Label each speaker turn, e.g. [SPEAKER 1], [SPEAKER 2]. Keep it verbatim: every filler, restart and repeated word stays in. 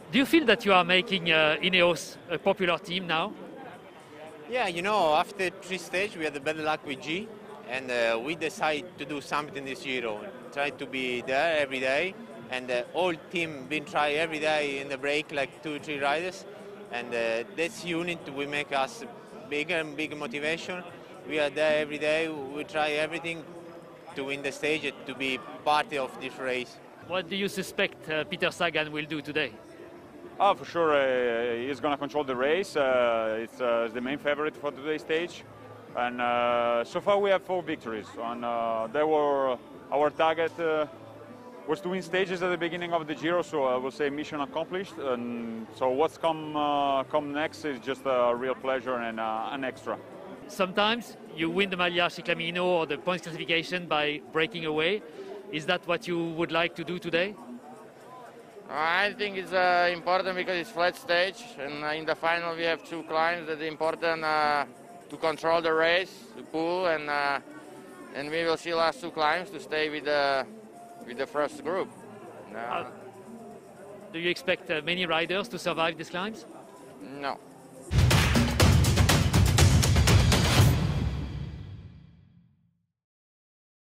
[SPEAKER 1] Do you feel that you are making uh, Ineos a popular team now?
[SPEAKER 2] Yeah, you know, after three stages, we had the bad luck with G, and uh, we decided to do something this Giro, try to be there every day, and the whole team been trying every day in the break, like two, three riders, and uh, this unit will make us bigger and bigger motivation. We are there every day, we try everything to win the stage and to be part of this race.
[SPEAKER 1] What do you suspect uh, Peter Sagan will do today?
[SPEAKER 3] Oh, for sure, uh, he's going to control the race. Uh, it's, uh, it's the main favorite for today's stage. And uh, so far we have four victories. And uh, they were our target uh, was to win stages at the beginning of the Giro, so I will say mission accomplished. And so what's come, uh, come next is just a real pleasure and uh, an extra.
[SPEAKER 1] Sometimes you win the Maglia Ciclamino or the points classification by breaking away. Is that what you would like to do today?
[SPEAKER 4] I think it's uh, important because it's flat stage, and uh, in the final we have two climbs that are important uh, to control the race, to pull, and uh, and we will see last two climbs to stay with the with the first group. Uh,
[SPEAKER 1] uh, do you expect uh, many riders to survive these climbs?
[SPEAKER 4] No.